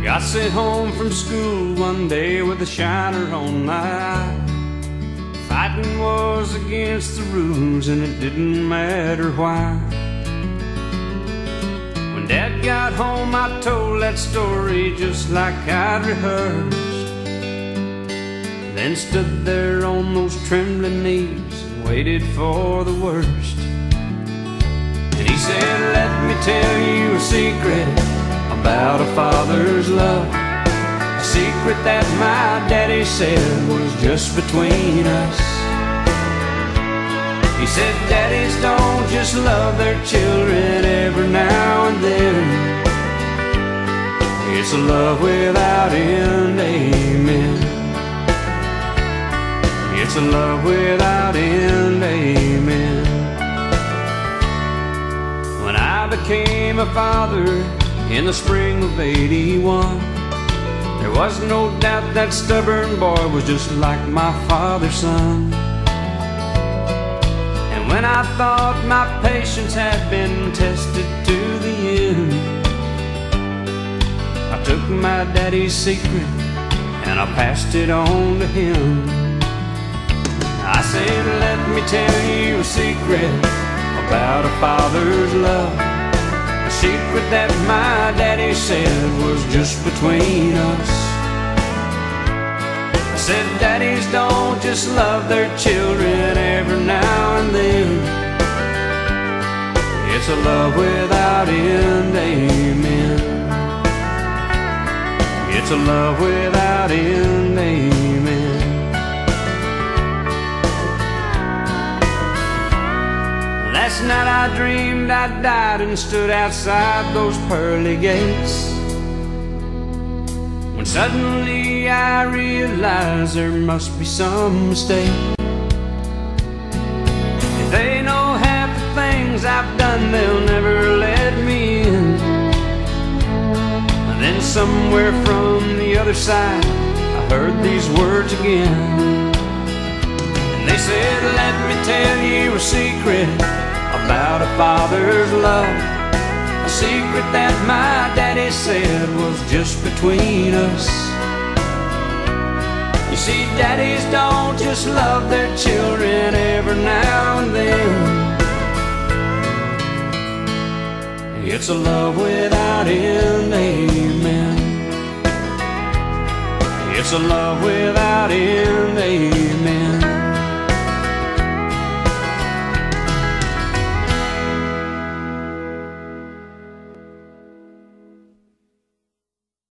got sent home from school one day with a shiner on my eye. Fighting was against the rules and it didn't matter why. When Dad got home I told that story just like I'd rehearsed. Then stood there on those trembling knees and waited for the worst. And he said, let me tell you a secret about a father's love, a secret that my daddy said was just between us. He said, daddies don't just love their children every now and then. It's a love without end, amen. It's a love without end, amen. When I became a father in the spring of '81, there was no doubt that stubborn boy was just like my father's son. And when I thought my patience had been tested to the end, I took my daddy's secret and I passed it on to him. I said, let me tell you a secret about a father's love, a secret that my daddy said was just between us. I said, daddies don't just love their children every now and then. It's a love without end, amen. It's a love without end, amen. Last night I dreamed I died and stood outside those pearly gates, when suddenly I realized there must be some mistake. If they know half the things I've done, they'll never let me in. And then somewhere from the other side I heard these words again. And they said, let me tell you a secret about a father's love, a secret that my daddy said was just between us. You see, daddies don't just love their children every now and then. It's a love without end, amen. It's a love without end, amen.